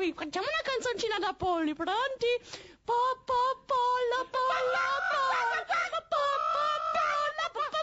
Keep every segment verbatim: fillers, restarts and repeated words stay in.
Dai, facciamo una canzoncina da polli, pronti? Po, po, pollo, pollo, pollo, po, po, pollo, po, po,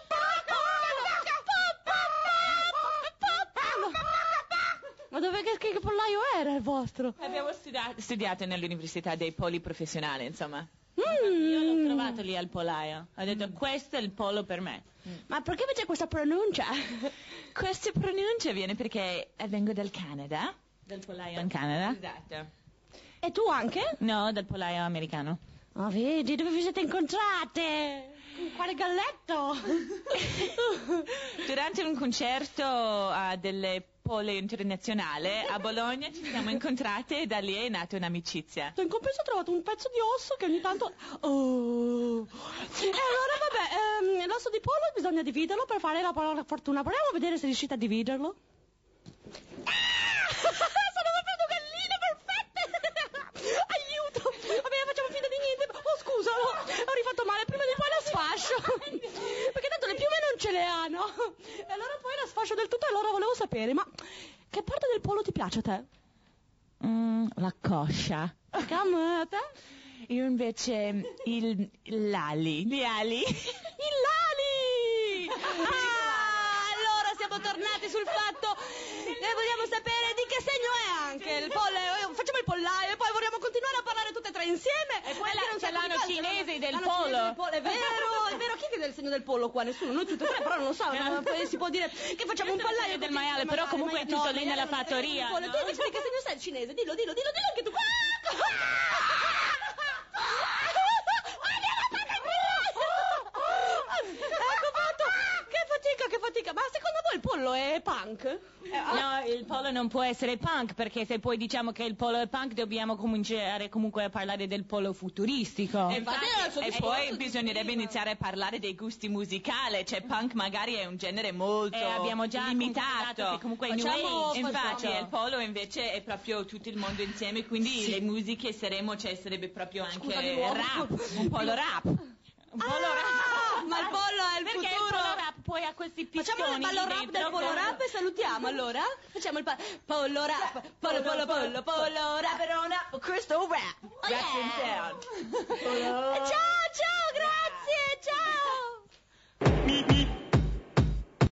pollo, po, po, ma dove che, che pollaio era il vostro? Abbiamo studiato, studiato nell'università dei polli professionali, insomma. Mm. Io l'ho trovato lì al pollaio. Ho detto, questo è il pollo per me. Mm. Ma perché c'è questa pronuncia? Questa pronuncia viene perché vengo dal Canada. Dal pollaio in Canada. Esatto. E tu anche? No, dal pollaio americano. Ah, vedi, dove vi siete incontrate? Con quale galletto? Durante un concerto uh, delle Pole internazionale a Bologna ci siamo incontrate e da lì è nata un'amicizia. In compenso ho trovato un pezzo di osso che ogni tanto... Oh. E allora vabbè, ehm, l'osso di pollo bisogna dividerlo per fare la parola fortuna. Proviamo a vedere se riuscite a dividerlo. Ah! Sono proprio due galline perfette! Aiuto! Vabbè, facciamo finta di niente. Oh, scusa, no, ho rifatto male. Prima di poi la sfascio. Perché tanto le piume non ce le ha, no? E allora poi la sfascio del tutto e allora volevo sapere, ma che parte del pollo ti piace a te? Mm, la coscia. Che a me, a te? Io invece il, l'ali. Gli ali. Il lali! Ah, allora siamo tornati sul fatto e vogliamo sapere di che segno è anche il pollo. Facciamo il pollaio e poi vogliamo continuare a parlare tutte e tre insieme. E poi non c'è l'anno cinese del l'anno pollo. cinese del pollo. È vero, è vero. Chi è che è il segno del pollo qua? Nessuno, noi tutte e tre, però non so, no, si può dire che facciamo un pollaio del maiale, però maiale, comunque maiale, è tutto no, lì nella fattoria. No? No? Tu invece di che segno sei il cinese? Dillo, dillo, dillo, dillo anche tu. Ecco fatto. Che fatica, che fatica. Ma secondo voi il pollo è punk? No, il pollo non può essere punk, perché se poi diciamo che il pollo è punk dobbiamo cominciare comunque a parlare del pollo futuristico. E, infatti, e poi bisognerebbe iniziare a parlare dei gusti musicali, cioè punk magari è un genere molto eh, abbiamo già limitato, che comunque facciamo, new age. facciamo. Infatti il pollo invece è proprio tutto il mondo insieme, quindi sì. Le musiche saremo, cioè sarebbe proprio anche Scusa, rap, un pollo rap. Un pollo ah, rap. Ma il pollo è il Perché futuro. il pollo rap poi ha questi pistoni. Facciamo il ballo rap del pollo rap e salutiamo allora. Facciamo il pa- pollo rap, pollo pollo pollo pollo rap, rap, crystal rap. Oh, yeah. Rap in town. Ciao.